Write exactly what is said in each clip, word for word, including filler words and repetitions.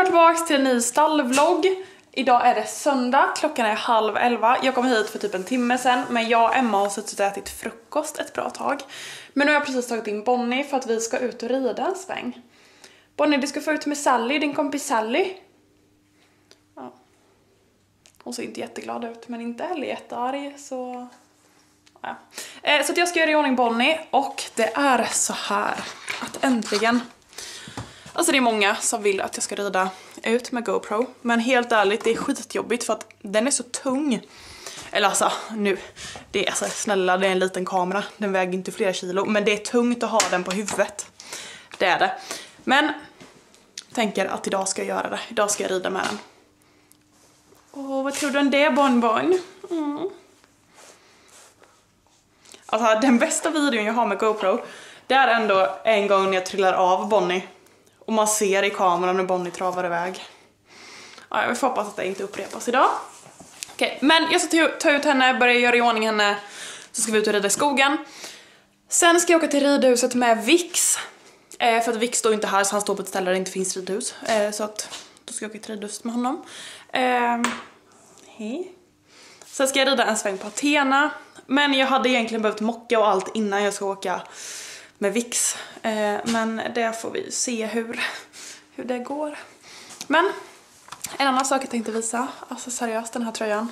Välkomna tillbaka till en ny stallvlogg. Idag är det söndag, klockan är halv elva. Jag kom hit för typ en timme sedan, men jag och Emma har suttit och ätit frukost ett bra tag. Men nu har jag precis tagit in Bonnie för att vi ska ut och rida en sväng. Bonnie, du ska få ut med Sally, din kompis Sally. Ja. Hon ser inte jätteglad ut, men inte heller jättearg, så... Ja. Eh, så att jag ska göra i ordning Bonnie, och det är så här att äntligen... Alltså det är många som vill att jag ska rida ut med GoPro. Men helt ärligt, det är skitjobbigt för att den är så tung. Eller alltså, nu. Det är alltså, snälla, det är en liten kamera. Den väger inte flera kilo. Men det är tungt att ha den på huvudet. Det är det. Men, jag tänker att idag ska jag göra det. Idag ska jag rida med den. Åh, vad tror du om det, bonbon? Mm. Alltså, den bästa videon jag har med GoPro, det är ändå en gång när jag trillar av Bonnie. Och man ser i kameran när Bonnie travar iväg. Ja, jag vill hoppas att det inte upprepas idag. Okej, men jag ska ta ut henne, börja göra i ordning henne. Så ska vi ut och rida i skogen. Sen ska jag åka till ridhuset med Vix. Eh, för att Vix står inte här, så han står på ett ställe där det inte finns ridhus. Eh, så att då ska jag åka till ridhuset med honom. Eh, hej. Sen ska jag rida en sväng på Athena. Men jag hade egentligen behövt mocka och allt innan jag ska åka med Vix. Eh, men det får vi se hur, hur det går. Men en annan sak jag tänkte visa. Alltså seriöst, den här tröjan.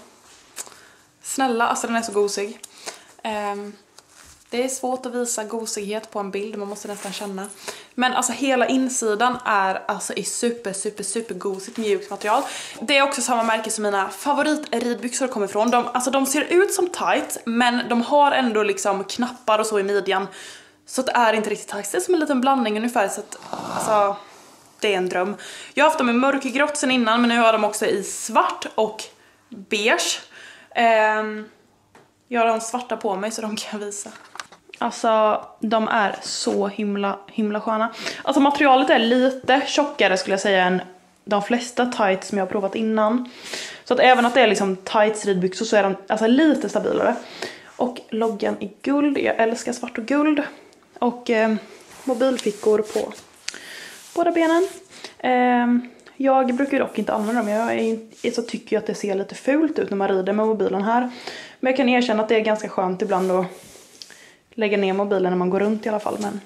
Snälla, alltså den är så gosig. Eh, det är svårt att visa gosighet på en bild. Man måste nästan känna. Men alltså hela insidan är alltså i super, super, super gosigt mjukt material. Det är också samma märke som mina favoritridbyxor kommer ifrån. De, alltså de ser ut som tights, men de har ändå liksom knappar och så i midjan. Så det är inte riktigt tights. Det är som en liten blandning ungefär. Så att, alltså, det är en dröm. Jag har haft dem i mörkgrått sen innan, men nu har de också i svart och beige. Um, jag har de svarta på mig så de kan jag visa. Alltså, de är så himla, himla sköna. Alltså materialet är lite tjockare skulle jag säga än de flesta tights som jag har provat innan. Så att även att det är liksom tights ridbyxor så är de alltså lite stabilare. Och loggan i guld, jag älskar svart och guld. Och eh, mobilfickor på båda benen. Eh, jag brukar dock inte använda dem. Jag är, så tycker jag att det ser lite fult ut när man rider med mobilen här. Men jag kan erkänna att det är ganska skönt ibland att lägga ner mobilen när man går runt i alla fall. Men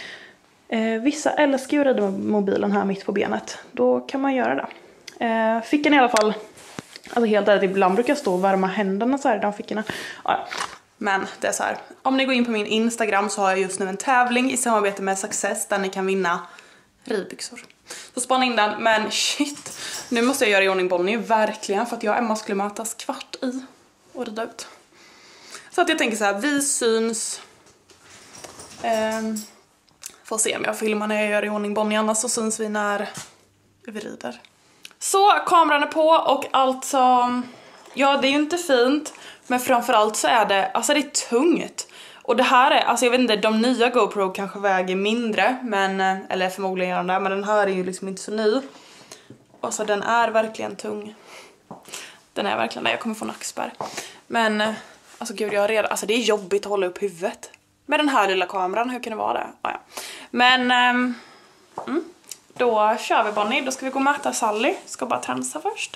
eh, vissa älskar ju att rida med mobilen här mitt på benet. Då kan man göra det. Eh, fickan i alla fall. Alltså helt ärligt, ibland brukar jag stå och värma händerna så här i de fickorna. Ja, men det är så här. Om ni går in på min Instagram så har jag just nu en tävling i samarbete med Success där ni kan vinna ridbyxor. Så spana in den, men shit. Nu måste jag göra i ordning Bonnie, verkligen. För att jag och Emma skulle mötas kvart i och rida ut. Så att jag tänker så här, vi syns. Ehm, får se om jag filmar när jag gör i ordning Bonnie, annars så syns vi när vi rider. Så kameran är på och alltså, ja det är ju inte fint, men framförallt så är det, alltså det är tungt. Och det här är, alltså jag vet inte, de nya GoPro kanske väger mindre, men, eller förmodligen gör de det, men den här är ju liksom inte så ny. Alltså den är verkligen tung. Den är verkligen där, jag kommer få nackspärr. Men, alltså gud jag är redan, alltså det är jobbigt att hålla upp huvudet med den här lilla kameran, hur kan det vara det? Ah, ja. Men, um, mm. Då kör vi Bonnie, då ska vi gå och möta Sally. Ska bara transa först.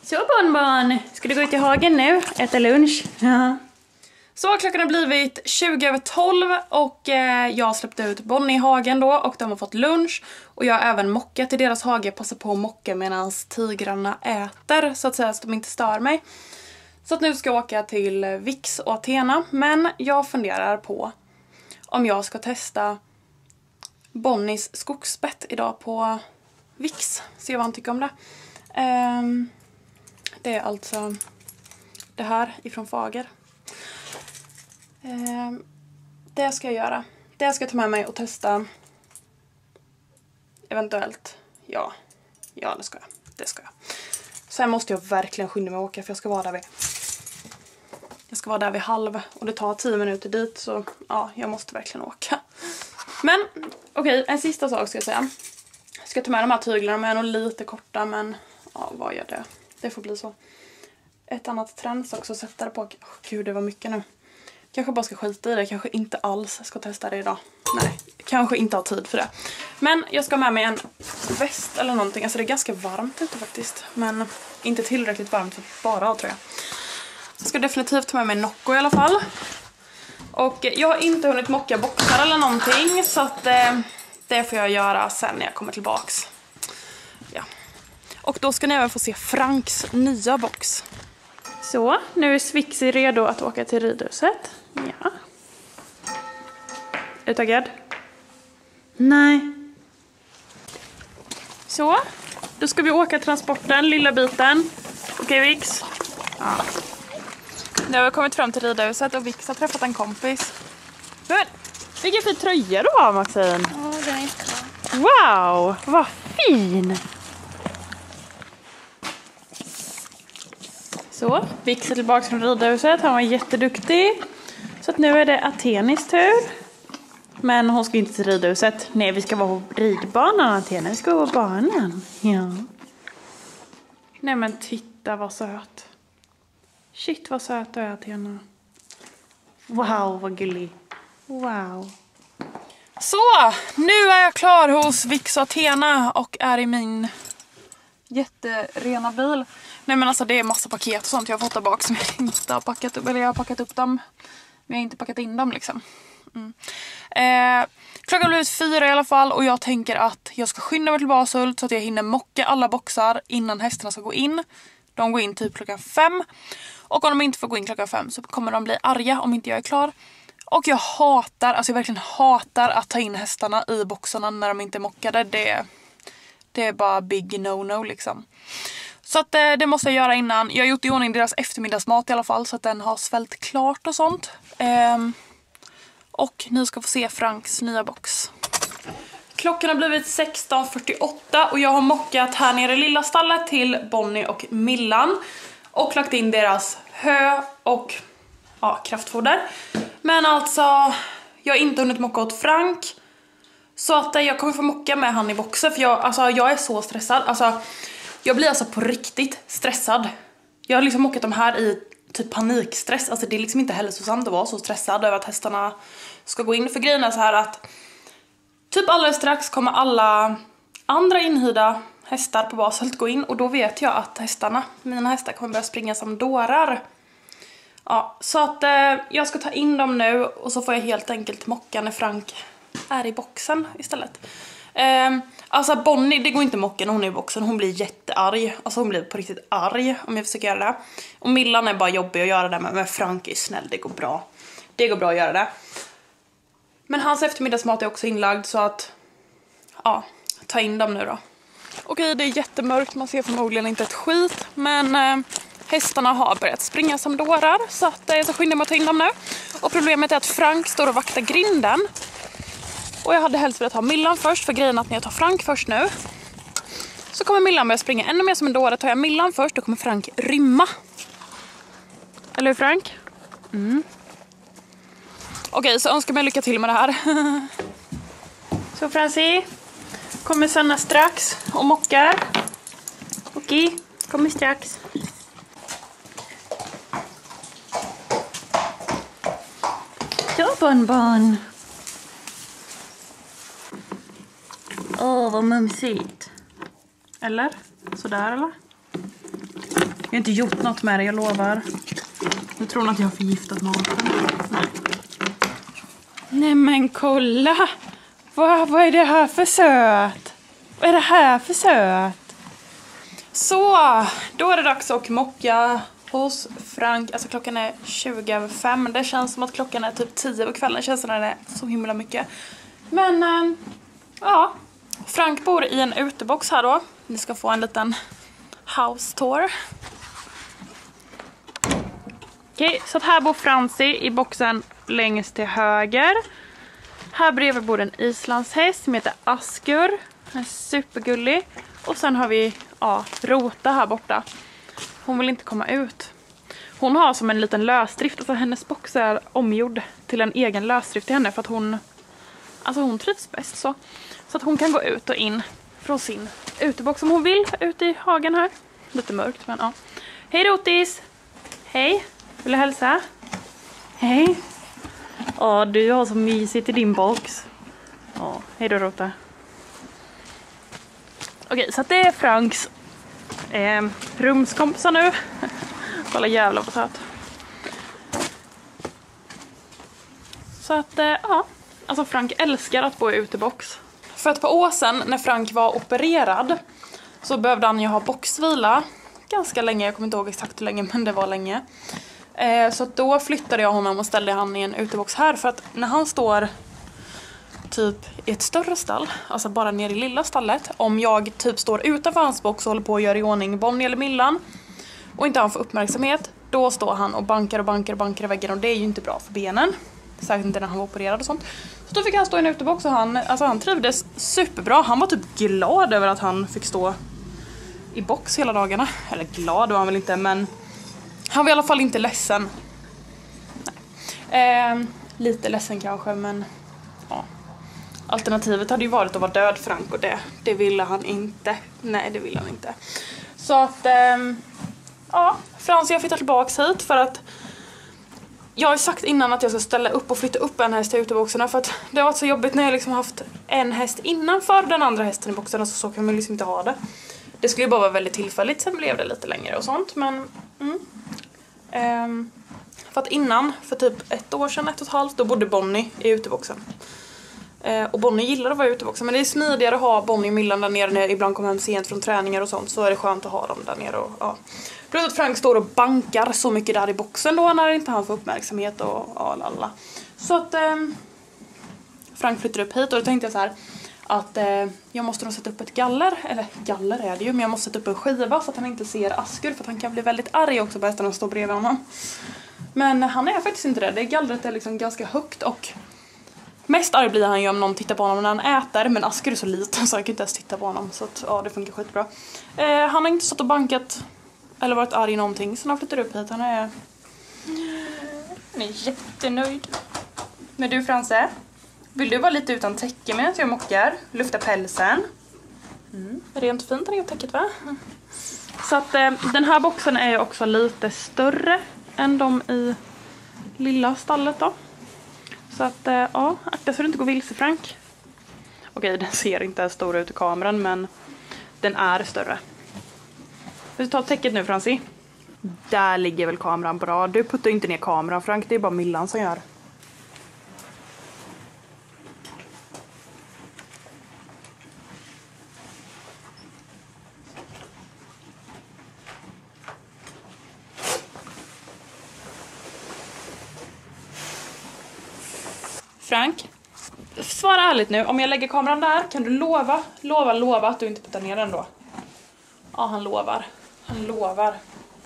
Så barnbarn, ska du gå ut i hagen nu? Äta lunch? Ja. Så klockan har blivit tjugo över tolv och eh, jag har släppt ut Bonnie i hagen då och de har fått lunch. Och jag har även mockat i deras hage, passar på att mocka medan tigrarna äter så att säga så att de inte stör mig. Så att nu ska jag åka till Vix och Athena, men jag funderar på om jag ska testa Bonnies skogsbett idag på Vix. Se vad han tycker om det. Um, det är alltså det här ifrån Fager. Um, det ska jag göra. Det ska jag ta med mig och testa. Eventuellt. Ja. Ja, det ska jag. Det ska jag. Sen måste jag verkligen skynda mig att åka för jag ska vara där vid Jag ska vara där vid halv och det tar tio minuter dit så ja, jag måste verkligen åka. Men okej, okay, en sista sak ska jag säga. Jag ska ta med de här tyglarna, de är nog lite korta men ja, vad gör det? Det får bli så. Ett annat trends också, sätta det på. Oh, gud, det var mycket nu. Kanske bara ska skita i det, kanske inte alls ska testa det idag. Nej, kanske inte har tid för det. Men jag ska ha med mig en väst eller någonting. Alltså det är ganska varmt ute faktiskt. Men inte tillräckligt varmt för bara ha, tror jag. Jag ska definitivt ta med mig Nocco i alla fall. Och jag har inte hunnit mocka boxar eller någonting. Så att eh, det får jag göra sen när jag kommer tillbaks. Ja. Och då ska ni även få se Franks nya box. Så, nu är Swixy redo att åka till ridhuset. Ja. Är du taggad? Nej. Så, då ska vi åka transporten, lilla biten. Okej, Vix? Ja. Nu har vi kommit fram till ridhuset och Vix har träffat en kompis. Men, vilken fin tröja du har, Maxine. Ja, det är inte bra. Wow, vad fin! Så, Vix är tillbaka från ridhuset. Han var jätteduktig. Så att nu är det Athenis tur. Men hon ska inte till ridhuset. Nej, vi ska vara på ridbanan, Athena. Vi ska vara på banan. Ja. Nej, men titta vad söt. Shit, vad söt du är, Athena. Wow, vad gullig. Wow. Så, nu är jag klar hos Vix och Athena och är i min jätterena bil. Nej, men alltså det är massa paket och sånt jag har fått där bak som jag inte har packat upp. Eller jag har packat upp dem, men jag har inte packat in dem liksom. Mm. Eh, klockan blir fyra i alla fall och jag tänker att jag ska skynda mig till Bashult så att jag hinner mocka alla boxar innan hästarna ska gå in. De går in typ klockan fem. Och om de inte får gå in klockan fem så kommer de bli arga om inte jag är klar. Och jag hatar, alltså jag verkligen hatar att ta in hästarna i boxarna när de inte är mockade. Det, det är bara big no-no liksom. Så att det, det måste jag göra innan. Jag har gjort i ordning deras eftermiddagsmat i alla fall så att den har svällt klart och sånt. Ehm, och ni ska få se Franks nya box. Klockan har blivit sexton fyrtioåtta och jag har mockat här nere i lilla stallet till Bonnie och Millan. Och lagt in deras hö och ja, kraftfoder. Men alltså, jag har inte hunnit mocka åt Frank. Så att jag kommer få mocka med han i boxen. För jag, alltså, jag är så stressad. Alltså, jag blir alltså på riktigt stressad. Jag har liksom mockat de här i typ panikstress. Alltså det är liksom inte hälsosamt att vara så stressad över att hästarna ska gå in. För grejen är så här att typ alldeles strax kommer alla andra inhyrda hästar på Bashult gå in. Och då vet jag att hästarna, mina hästar kommer börja springa som dårar. Ja, så att eh, jag ska ta in dem nu och så får jag helt enkelt mocka när Frank är i boxen istället. Eh, alltså Bonnie, det går inte mocka när hon är i boxen. Hon blir jättearg. Alltså hon blir på riktigt arg om jag försöker göra det. Och Millan är bara jobbig att göra det med. Men Frank är snäll, det går bra. Det går bra att göra det. Men hans eftermiddagsmat är också inlagd så att ja, ta in dem nu då. Okej, det är jättemörkt. Man ser förmodligen inte ett skit. Men eh, hästarna har börjat springa som dårar. Så att jag ska skynda mig att ta in dem nu. Och problemet är att Frank står och vaktar grinden. Och jag hade helst velat ha Millan först. För grejen är att när jag tar Frank först nu så kommer Millan börja springa ännu mer som en dåre. Tar jag Millan först då kommer Frank rymma. Eller hur, Frank? Mm. Okej, så önskar mig lycka till med det här. Så Francie kommer Sanna strax och mockar. Okej, kommer strax. Så barnbarn. Åh, vad mumsigt. Eller? Sådär eller? har inte gjort något med det, jag lovar. Nu tror hon att jag har förgiftat maten. Nej. Nej men kolla! Vad, vad är det här för söt? Vad är det här för söt? Så, då är det dags att mocka hos Frank. Alltså klockan är tjugo över fem. Det känns som att klockan är typ tio på kvällen. Det känns som att det är så himla mycket. Men, äh, ja. Frank bor i en utebox här då. Ni ska få en liten house tour. Okej, så att här bor Francie i boxen längst till höger. Här bredvid bor en islandshäst som heter Askur. Den är supergullig. Och sen har vi ja, Rota här borta. Hon vill inte komma ut. Hon har som en liten lösdrift. Alltså hennes box är omgjord till en egen lösdrift till henne. För att hon, alltså hon trivs bäst så. Så att hon kan gå ut och in från sin utebox som hon vill. Ute i hagen här. Lite mörkt men ja. Hej Rotis! Hej! Vill du hälsa? Hej! Ja, du har så mysigt i din box. Ja, hej då Rota. Okej, så att det är Franks eh, rumskompisar nu. Kolla jävla vad söt. Så att, eh, ja. Alltså Frank älskar att bo i utebox. För ett par år sedan när Frank var opererad så behövde han ju ha boxvila. Ganska länge, jag kommer inte ihåg exakt hur länge men det var länge. Eh, så att då flyttade jag honom och ställde han i en utebox här. För att när han står typ i ett större stall, alltså bara ner i lilla stallet. Om jag typ står utanför hans box och håller på att göra i ordning Bonnie eller Millan och inte han får uppmärksamhet, då står han och bankar och bankar och bankar i väggen och det är ju inte bra för benen. Särskilt inte när han var opererad och sånt. Så då fick han stå i en utebox och han, alltså han trivdes superbra. Han var typ glad över att han fick stå i box hela dagarna. Eller glad var han väl inte, men han var i alla fall inte ledsen. Nej. Eh, lite ledsen kanske, men ja. Alternativet hade ju varit att vara död Frank och det, det ville han inte. Nej, det ville han inte. Så att, eh, ja, Frans jag flyttar tillbaka hit för att jag har sagt innan att jag ska ställa upp och flytta upp en häst i uteboxarna för att det har varit så jobbigt när jag liksom haft en häst innanför den andra hästen i boxen, så så kan man liksom inte ha det. Det skulle ju bara vara väldigt tillfälligt, sen blev det lite längre och sånt, men mm. ehm, för att innan, för typ ett år sedan, ett och ett halvt, då bodde Bonnie i uteboxen. Ehm, och Bonnie gillar att vara i uteboxen, men det är smidigare att ha Bonnie och Millan där nere när jag ibland kommer hem sent från träningar och sånt, så är det skönt att ha dem där nere och ja. Plus att Frank står och bankar så mycket där i boxen då när inte han får uppmärksamhet och ja, lalla. Så att ehm, Frank flyttar upp hit och då tänkte jag så här att eh, jag måste nog sätta upp ett galler, eller galler är det ju, men jag måste sätta upp en skiva så att han inte ser Askur, för att han kan bli väldigt arg också på hästarna som står bredvid honom. Men han är faktiskt inte det, det gallret är liksom ganska högt och mest arg blir han ju om någon tittar på honom när han äter, men Askur är så liten så jag kan inte ens titta på honom, så att ja, det funkar skitbra. Eh, han har inte stått och bankat eller varit arg någonting, så han flyttar upp hit, han är, han är jättenöjd. Men du Franse, vill du vara lite utan täcke medan jag mockar? Lufta pälsen. Mm. Rent fint är det täcket va? Mm. Så att eh, den här boxen är ju också lite större än de i lilla stallet då. Så att eh, ja, akta så du inte går vilse Frank. Okej, den ser inte stor ut i kameran, men den är större. Vill du ta täcket nu Francie? Där ligger väl kameran bra. Du puttar inte ner kameran Frank, det är bara Millan som gör. Frank, svara ärligt nu. Om jag lägger kameran där, kan du lova, lova, lova att du inte puttar ner den då? Ja, han lovar. Han lovar.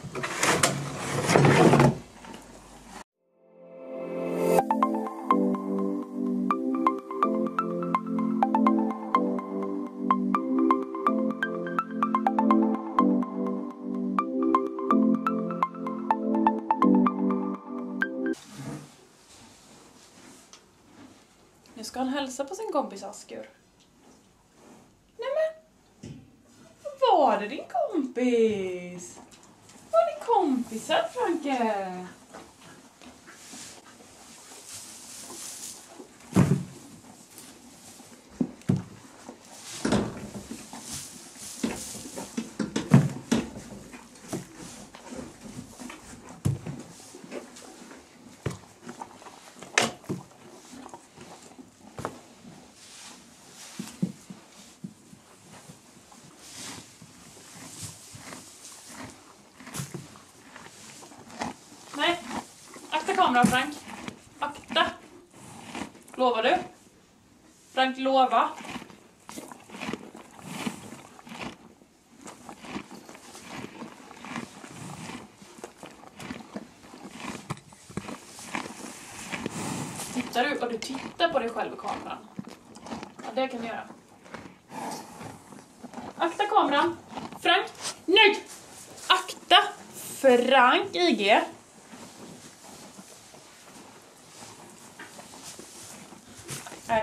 Nu ska han hälsa på sin kompis Askur. Nej men, var det din kompis? Var det kompisar Franke? kameran, Frank. Akta. Lovar du? Frank, lova. Tittar du och du tittar på dig själv i kameran. Ja, det kan du göra. Akta kameran. Frank, nej! Akta Frank I G. Nej.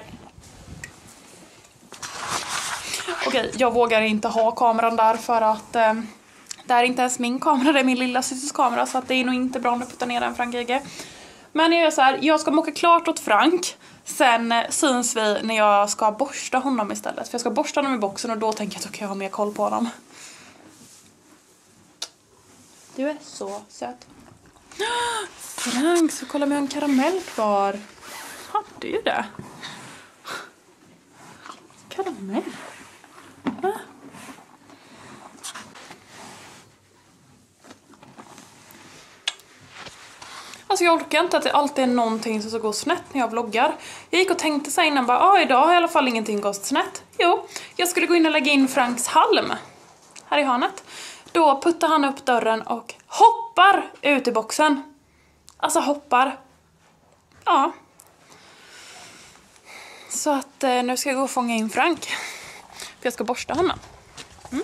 Okej, jag vågar inte ha kameran där för att eh, det är inte ens min kamera, det är min lilla systers kamera, så att det är nog inte bra om du puttar ner den, Frank I G. Men jag gör så här, jag ska mocka klart åt Frank. Sen syns vi när jag ska borsta honom istället. För jag ska borsta honom i boxen och då tänker jag att då kan jag ha mer koll på honom. Du är så söt. Frank, så kolla med en karamell kvar. Hade ju det. Karamell. Va? Alltså jag orkar inte att det alltid är någonting som ska gå snett när jag vloggar. Jag gick och tänkte sig innan bara, ah, idag har i alla fall ingenting gått snett. Jo, jag skulle gå in och lägga in Franks halm här i hörnet. Då puttar han upp dörren och hoppar ut i boxen. Alltså hoppar. Ja. Så att eh, nu ska jag gå och fånga in Frank. För jag ska borsta honom. Mm.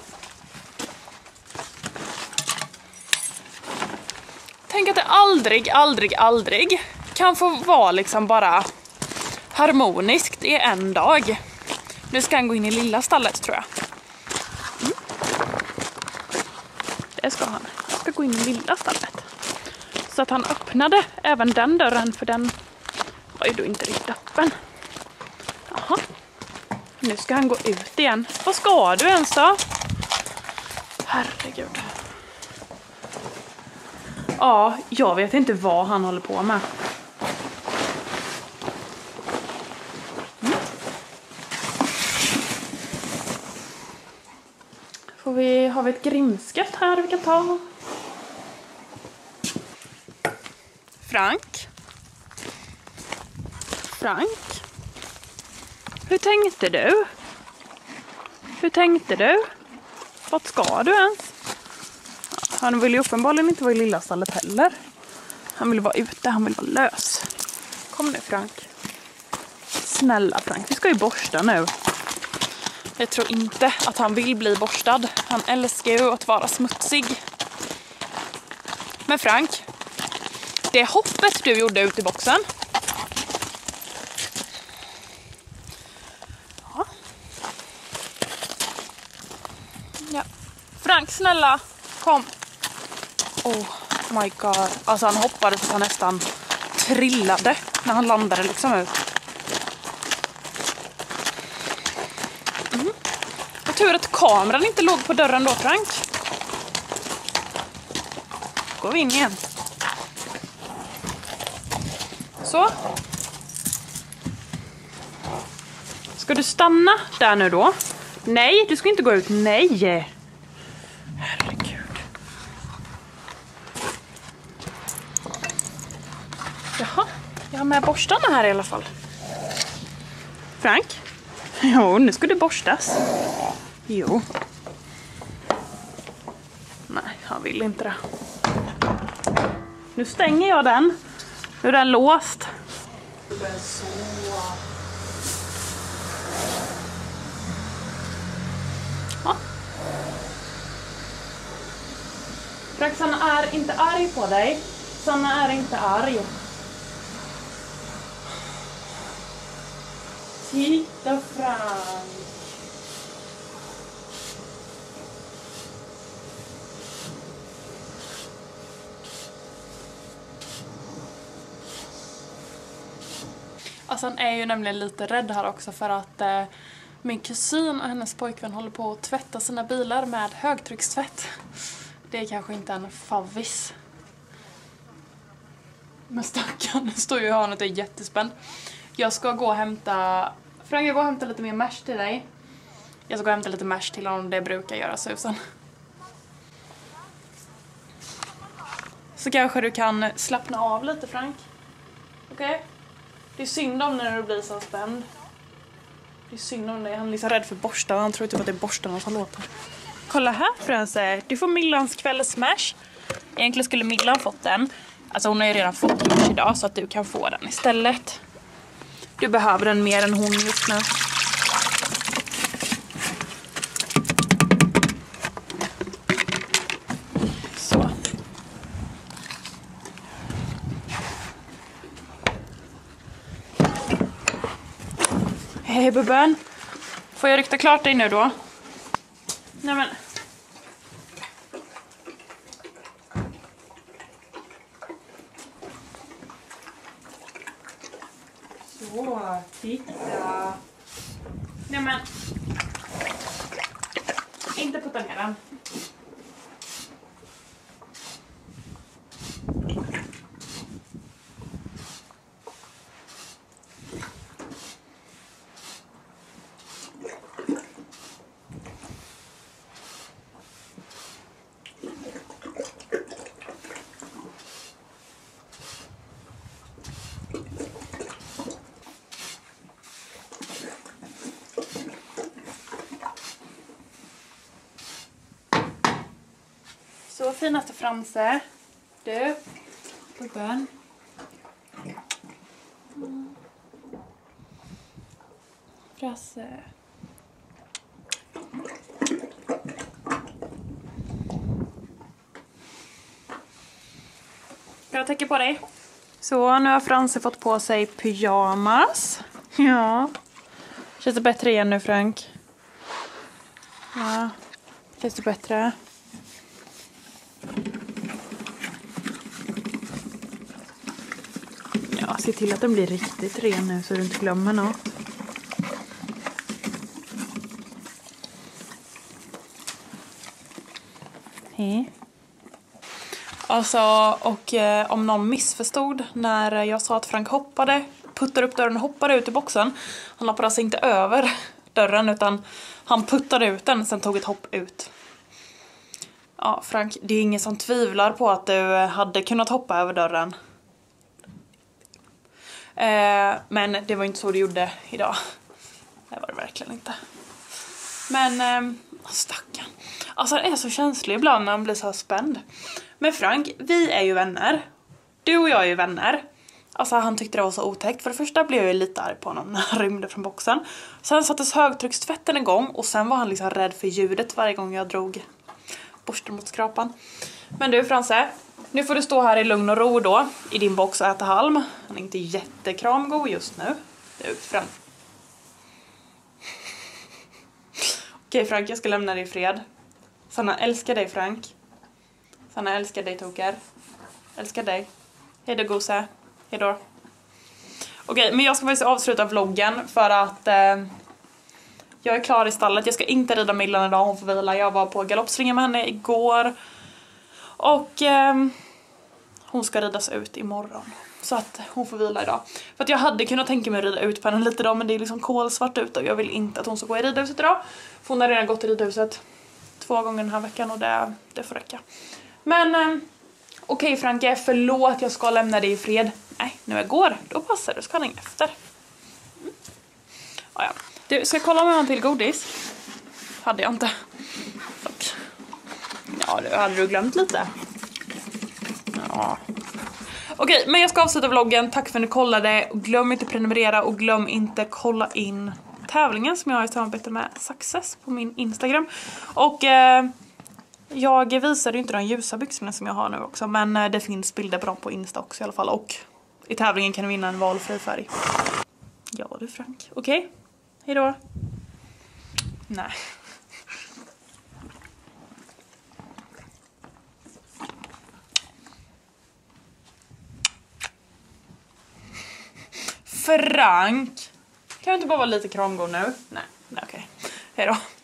Tänk att det aldrig, aldrig, aldrig kan få vara liksom bara harmoniskt i en dag. Nu ska han gå in i lilla stallet, tror jag. Mm. Det ska han. Han ska gå in i lilla stallet. Så att han öppnade även den dörren, för den var ju då inte riktigt öppen. Jaha. Nu ska han gå ut igen. Vad ska du ens då? Herregud. Ja, jag vet inte vad han håller på med. Mm. Får vi, har vi ett grimskaft här vi kan ta? Frank? Frank? Hur tänkte du? Hur tänkte du? Vart ska du ens? Han vill ju uppenbarligen inte vara i lilla stallet heller. Han vill vara ute, han vill vara lös. Kom nu, Frank. Snälla Frank, vi ska ju borsta nu. Jag tror inte att han vill bli borstad. Han älskar ju att vara smutsig. Men Frank, det hoppet du gjorde ut i boxen. Ja. Ja. Frank, snälla, kom. Oh my god. Alltså han hoppade så han nästan trillade när han landade liksom ut. Mm. Och tur att kameran inte låg på dörren då, Frank. Går vi in igen. Så. Ska du stanna där nu då? Nej, du ska inte gå ut. Nej. Jaha, jag har med borstarna här i alla fall. Frank? Jo, nu ska du borstas. Jo. Nej, han vill inte det. Nu stänger jag den. Nu är den låst. Ja. Frank, Sanna är inte arg på dig. Sanna är inte arg. Titta Frank. Alltså han är ju nämligen lite rädd här också för att eh, min kusin och hennes pojkvän håller på att tvätta sina bilar med högtryckstvätt. Det är kanske inte en favvis. Men stackarn står ju i hörnet och är jättespänd. Jag ska gå och hämta... Frank, jag går och hämta lite mer mash till dig. Jag ska gå och hämta lite mash till honom, det brukar göra susen. Så kanske du kan slappna av lite, Frank. Okej? Okay? Det är synd om när du blir så spänd. Det är synd om dig. Han är liksom rädd för borstar. Han tror typ att det är borstarna som låter. Kolla här, Frönse. Du får Millans kvällssmash. Egentligen skulle Millan fått den. Alltså hon har ju redan fått den idag så att du kan få den istället. Du behöver den mer än hon just nu. Så. Hej bubben. Får jag rykta klart dig nu då? Nej men. Så, titta. Nej men. Inte putta ner den. Så finaste Franse. Du. Bubben. Mm. Frasse. Jag täcker på dig. Så, nu har Franse fått på sig pyjamas. Ja. Känns det bättre igen nu, Frank? Ja. Känns det bättre? Ja, se till att den blir riktigt ren nu så du inte glömmer något. Hej. Alltså, och eh, om någon missförstod när jag sa att Frank hoppade, puttade upp dörren och hoppade ut i boxen. Han hoppade alltså inte över dörren utan han puttade ut den, sen tog ett hopp ut. Ja, Frank, det är ingen som tvivlar på att du hade kunnat hoppa över dörren. Eh, men det var inte så du gjorde idag. Det var det verkligen inte. Men, eh, stackarn. Alltså det är så känslig ibland när man blir så här spänd. Men Frank, vi är ju vänner. Du och jag är ju vänner. Alltså han tyckte det var så otäckt. För det första blev jag lite arg på honom när han rymde från boxen. Sen sattes högtryckstvätten igång. Och sen var han liksom rädd för ljudet varje gång jag drog borsten mot skrapan. Men du Franse, nu får du stå här i lugn och ro då. I din box och äta halm. Han är inte jättekramgod just nu. Du Frank. Okej Frank, jag ska lämna dig i fred. Sanna älskar dig Frank. Sanna älskar dig Toker. Älskar dig. Hej då gose. Hej då. Okej, men jag ska faktiskt avsluta vloggen för att eh, jag är klar i stallet. Jag ska inte rida Millan idag, hon får vila. Jag var på galoppspringen med henne igår. Och eh, hon ska ridas ut imorgon. Så att hon får vila idag. För att jag hade kunnat tänka mig att rida ut på henne lite idag. Men det är liksom kolsvart ut och jag vill inte att hon ska gå i ridhuset idag. För hon har redan gått i ridhuset två gånger den här veckan och det, det får räcka. Men eh, okej okay, Franke, förlåt, jag ska lämna dig i fred. Nej, nu jag går, då passar det, så kan jag efter. Mm. Ah, ja. Du, ska jag kolla om jag har en till godis? Hade jag inte. Fuck. Ja, det hade du glömt lite. Ja. Okej, okay, men jag ska avsluta vloggen. Tack för att ni kollade. Glöm inte prenumerera och glöm inte kolla in tävlingen som jag har i samarbete med Success på min Instagram. Och eh, jag visade ju inte de ljusa byxorna som jag har nu också. Men eh, det finns bilder på dem på Insta också i alla fall. Och i tävlingen kan du vinna en valfri färg. Ja du Frank. Okej, okay. Hej då. Nej. Frank. Kan du inte bara vara lite kramgod nu? Nej, nej okej. Okay. Hej då.